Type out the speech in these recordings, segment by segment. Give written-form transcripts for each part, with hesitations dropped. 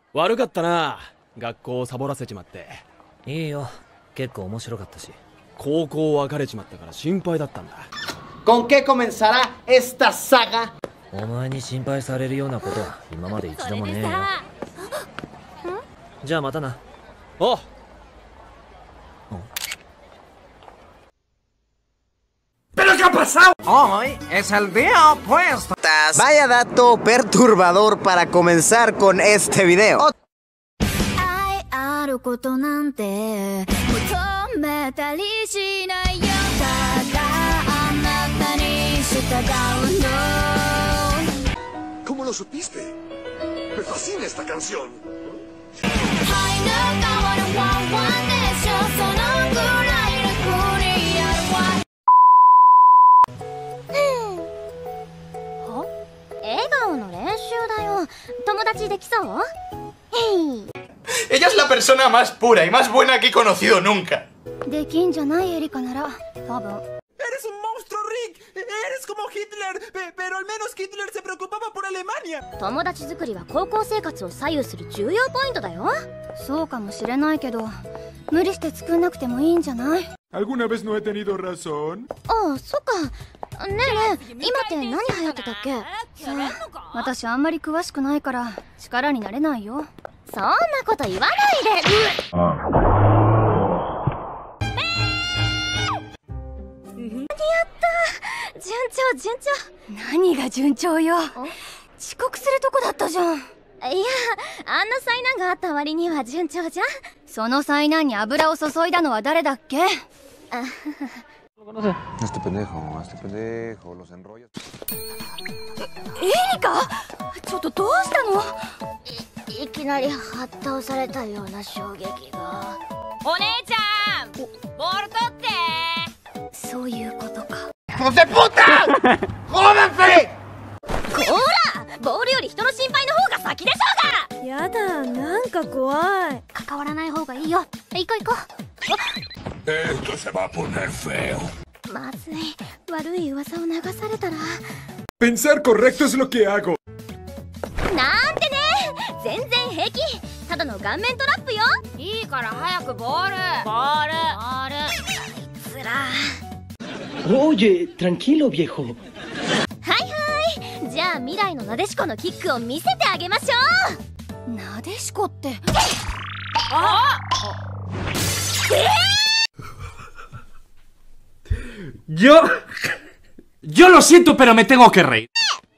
悪かったな、学校をサボらせちまって。 いいよ、結構面白かったし。 高校別れちまったから心配だったんだ。 ¿Con qué comenzará esta saga? お前に心配されるようなことは今まで一度もねえよ。じゃあまたな。 おう。 ¿Pero qué ha pasado? Hoy es el día opuesto. Vaya dato perturbador para comenzar con este video. ¿Cómo lo supiste? Me fascina esta canción. Ella es la persona más pura y más buena que he conocido nunca. Eres un monstruo, Rick. Eres como Hitler, pero al menos Hitler se preocupaba por Alemania. ¿Alguna vez no he tenido razón? Este pendejo, los enrollos. ¡Hijos de puta! ¡Jódanse! Esto se va a poner feo. Pensar correcto es lo que hago. Oye, tranquilo, viejo. Yo lo siento, pero me tengo que reír.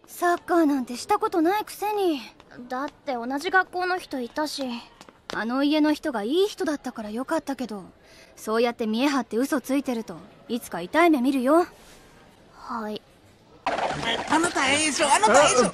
¡Anota eso! ¡Anota eso!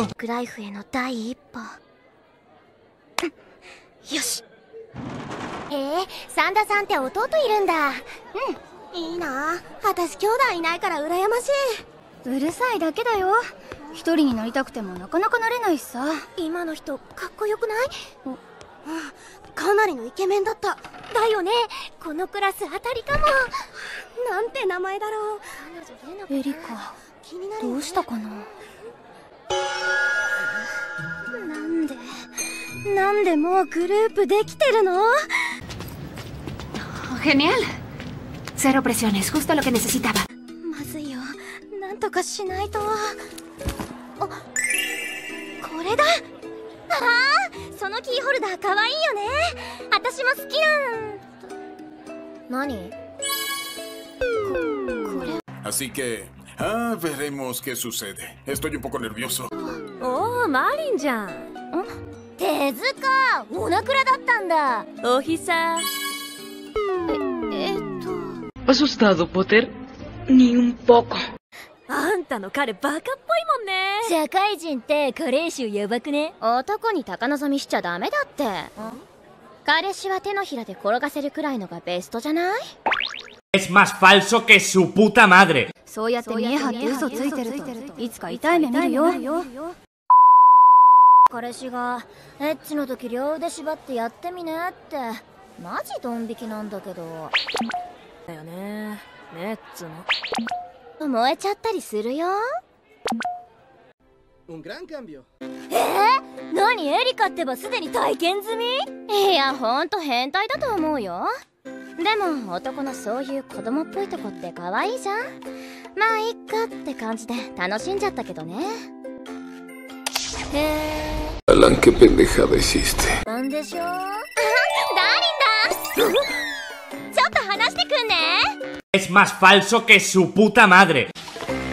サンダさんって弟いるんだ。いいな。私兄弟いないから羨ましい。うるさいだけだよ。一人になりたくてもなかなかなれないしさ。今の人かっこよくない？かなりのイケメンだった。だよね。このクラス当たりかも。なんて名前だろう。エリカ、どうしたかな。なんでもうグループできてるの？Genial. Cero presiones, justo lo que necesitaba. まずいよ。なんとかしないと。これだ。そのキーホルダーかわいいよね。私も好きなん。何？ Así que, veremos qué sucede. Estoy un poco nervioso. おー、マリンじゃん。手塚、おなくらだったんだ。おひさ。 ¿Asustado, Potter? Ni un poco. あんたの彼バカっぽいもんね。社会人って加齢臭やばくね？男に高望みしちゃダメだって。彼氏は手のひらで転がせるくらいのがベストじゃない？ Es más falso que su puta madre. そうやって見え張って嘘ついてるといつか痛い目見るよ。彼氏がエッチの時両腕縛ってやってみねってマジドン引きなんだけど。だよね、ねっつの。燃えちゃったりするよ。 Un gran cambio. 何、エリカってばすでに体験済み？いや、ほんと変態だと思うよ。でも男のそういう子供っぽいとこって可愛いじゃん。まあいっかって感じで楽しんじゃったけどね。へえ。 Alan, qué pendejada hiciste. なんでしょう？ダーリンだ。ちょっと話してくんね。 Es más falso que su puta madre. はーい、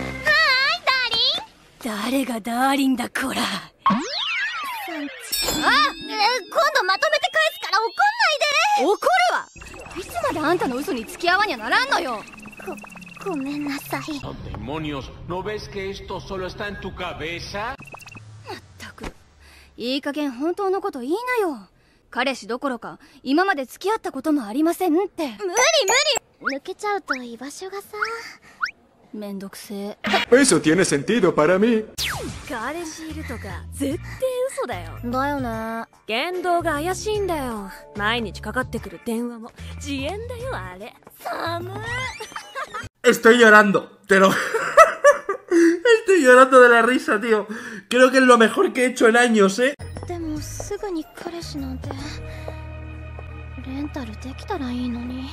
ダーリン。誰がダーリンだこら。今度まとめて返すから怒んないで。怒るわ。いつまであんたの嘘に付き合わにゃならんのよ。ごめんなさい。 Demonios, ¿no ves que esto solo está en tu cabeza? まったく、いい加減本当のこと言いなよ。彼氏どころか今まで付き合ったこともありませんって。無理無理。抜けちゃうと居場所がさ、めんどくせえ。 Eso tiene sentido para mí. 彼氏いるとか絶対嘘だよ。 だよね。 言動が怪しいんだよ。毎日かかってくる電話も自演だよあれ。 寒い。 Estoy llorando, te lo... Estoy llorando de la risa, tío. Creo que es lo mejor que he hecho en años, ¿eh? でもすぐに彼氏なんてレンタルできたらいいのに。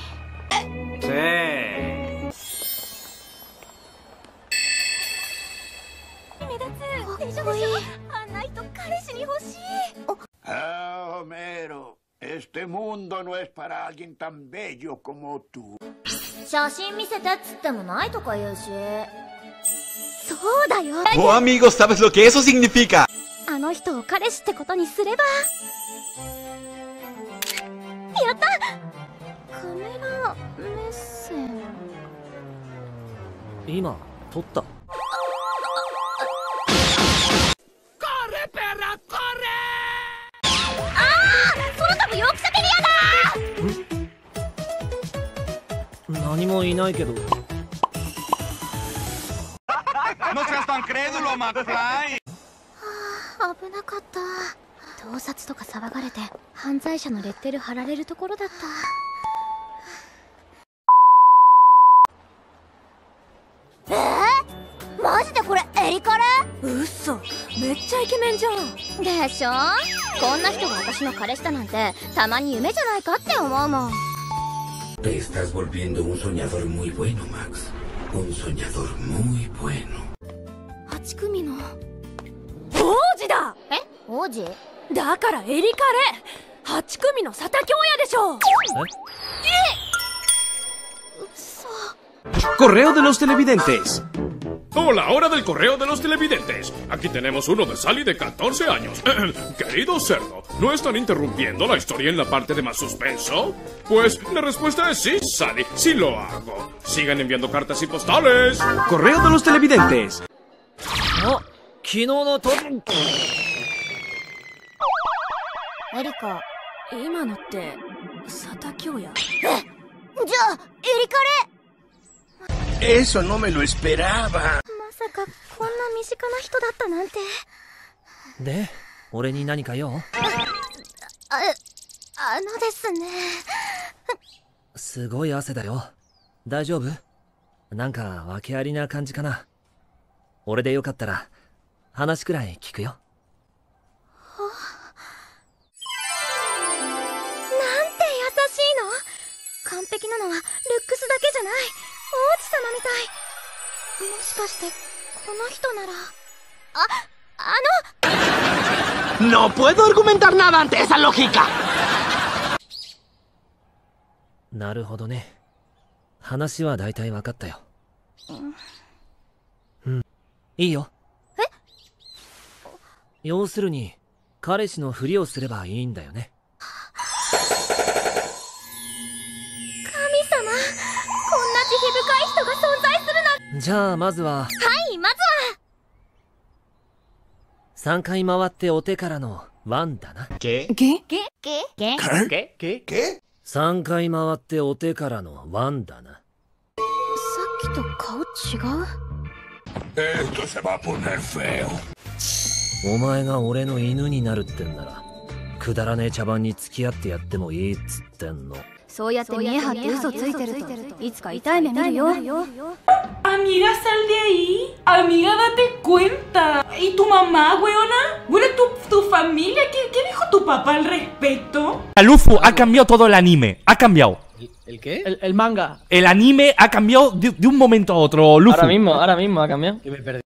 目立つ。かっこいい。あんな人彼氏に欲しい。 Ah, Homero, este mundo no es para alguien tan bello como tú. 写真見せてっつってもないとか言うし。そうだよ。 Oh, amigo, ¿sabes lo que eso significa? あの人を彼氏ってことにすれば。やった。カメラ目線。 今撮った。何もいないけど。 No seas tan crédulo, McFly. 危なかった。盗撮とか騒がれて犯罪者のレッテル貼られるところだった。マジでこれエリカレ？ 嘘、めっちゃイケメンじゃん。 でしょ。こんな人が私の彼氏だなんてたまに夢じゃないかって思うもん。 Te estás volviendo un soñador muy bueno, Max. Un soñador muy bueno. 8組の王子だ。 え、王子？ だからエリカレ。8組の佐竹親でしょ。 Correo de los televidentes. Hola, hora del correo de los televidentes. Aquí tenemos uno de Sally de 14 años. Querido cerdo, ¿no están interrumpiendo la historia en la parte de más suspenso? Pues la respuesta es sí, Sally, sí lo hago. Sigan enviando cartas y postales. Correo de los televidentes. Oh, 昨日のと。 エリカ、 今のって佐竹親。 じゃあエリカレ。 Eso no me lo esperaba. まさかこんな身近な人だったなんて。 で、俺に何か用？ あのですね。 すごい汗だよ。大丈夫？なんか訳ありな感じかな。俺でよかったら話くらい聞くよ。 なんて優しいの。完璧なのはルックスだけじゃない。王子様みたい。もしかしてこの人なら。 No puedo argumentar nada ante esa lógica. なるほどね。話は大体分かったよ。うん、いいよ。 え？ 要するに彼氏のふりをすればいいんだよね。 神様、こんな慈悲深い人が存在するなん。 じゃあまずは。 はい、まずは 3回回ってお手からのワンだな。 ゲ 3回回ってお手からのワンだな。 さっきと顔違う。 Esto se va a poner feo. お前が俺の犬になるってんならくだらねえ茶番に付き合ってやってもいいっつってんの。 そうやって見え張って嘘ついてるといつか痛い目見るよ。 Amiga, sal de ahí. Amiga, date cuenta. ¿Y tu mamá, weona? Huele tu familia? ¿Qué dijo tu papá al respecto? Luffy ha cambiado todo el anime. Ha cambiado. ¿El qué? El manga. El anime ha cambiado de un momento a otro, Luffy. Ahora mismo ha cambiado. Y me perdí.